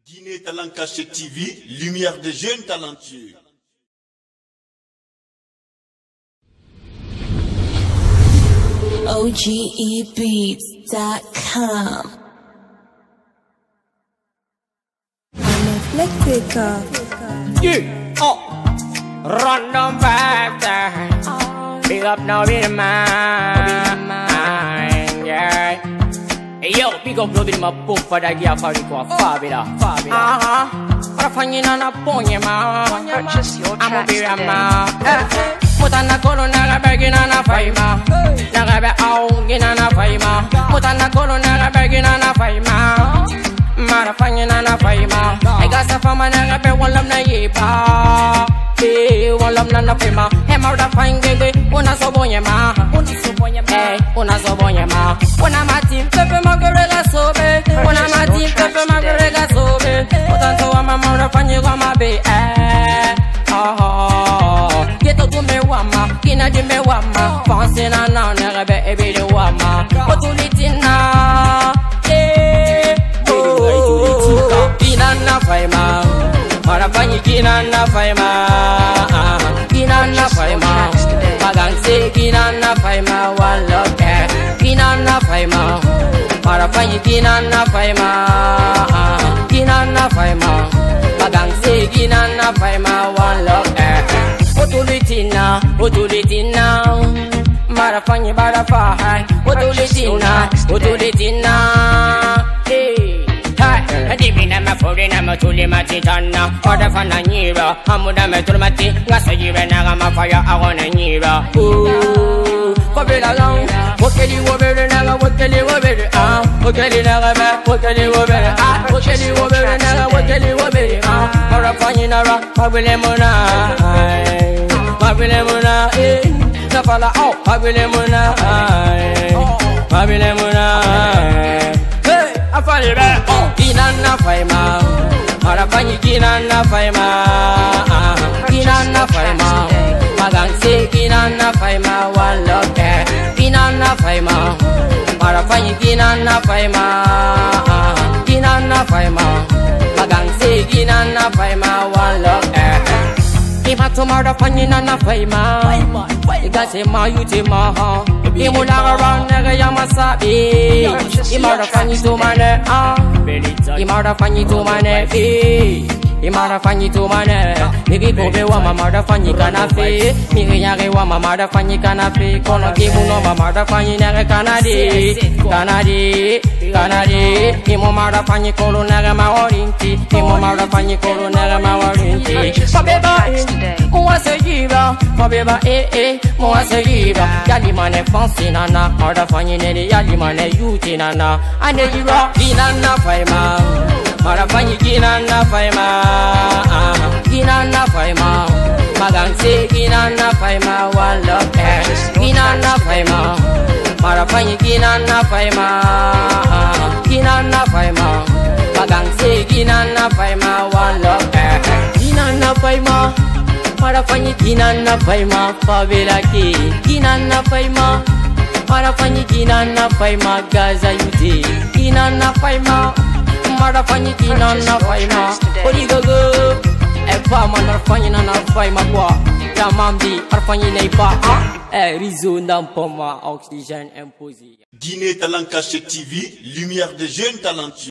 Guinée Talent Caché TV, lumière des jeunes talentueux. OGEbeats.com. I'm a flex taker. Yeah, random vibe time. Big up now, be the man. Yeah. Hey yo, big up now, be my boom for that gear for the car. Fabida. Para fanyina na ponye ma. Purchase your I'ma tracks be a today. man. Mutana kolo naga begina na faima. Naga be au gina na faima. Mutana kolo naga begina na faima. Mara fanyina na faima. I got some fama naga be walam na yipa. Walam na faima. Hema da fangege una sobonye ma. Hey, una sobonye ma. Una mati pepe magerega sobe. Una mati pepe magerega sobe. Utanto wa mama da fanyega ma be. Geto gume wama, kina jime wama. Fansi na na nebe ebide wama. Otulitina, kina na faima. Marafanyi kina na faima. Kina na faima. Magangse kina na faima. One love kina na faima. Marafanyi kina na faima. Kina na faima. Magangse kina na faima. One love Otulitina, Marafanyi barafahai. Otulitina, hey. Adibina mafuri na matuli matitana. Order fana nyira, hamuda metulmati. Ngasa jire naga mafaya agona nyira. Kobila long, wakeli wobere naga wakeli wobere wakeli naga ba, wakeli wobere wakeli wobere naga wakeli wobere Marafanyi nara, mabile muna. Mabile muna, Nafala mabile muna, mabile muna, afali be, kina na faima, Marafanyi kina na faima, kina na faima, Magangse kina na faima, one love kina na faima, Marafanyi kina na faima, kina na faima, Magangse kina na faima, one love Ima tomorrow fanyina na faima. Igase ma yuti ma. Imulaga round nega yamasabi. Imara fanyi to mane Imara fanyi to mane Imara fanyi to mane. Nigi kobe wa mamada fanyi kanafe. Nigi yage wa mamada fanyi kanafe. Kono kimu no mamada fanyi nega Kanadi. Imo mara fanyi kolo nega mawarinti. Imo mara fanyi kolo nega mawarinti. Pabeba Mwase jiba, pabeba mwase jiba. Yali mane fancy nana, order fanyi nene yali mane yuti nana. Ane jiba, kina na faima. Mara fanyi kina na faima. Kina na faima. Magangse kina na faima. One love kina na faima. Mara fanyi kina na faima. Kina na faima. Magangse kina na faima. One love kina na faima. Marafanyi kina na faima. Favela ki kina na faima. Marafanyi kina na faima. Gaza yuti kina na faima. Marafanyi kina na faima. Origogo Epa marafanyi na faima kwa Tamambi marafanyi na ipa Rizo ndampoma Oxygène imposé. Guinée Talent Caché TV, lumière des jeunes talentueux.